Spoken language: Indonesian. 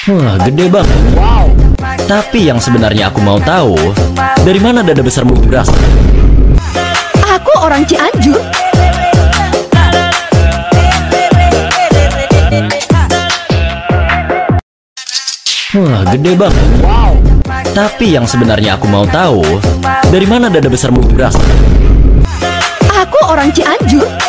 Wah, gede banget. Wow. Tapi yang sebenarnya aku mau tahu, dari mana dada besarmu berasal? Aku orang Cianjur. Wah, gede banget. Wow. Tapi yang sebenarnya aku mau tahu, dari mana dada besarmu berasal? Aku orang Cianjur.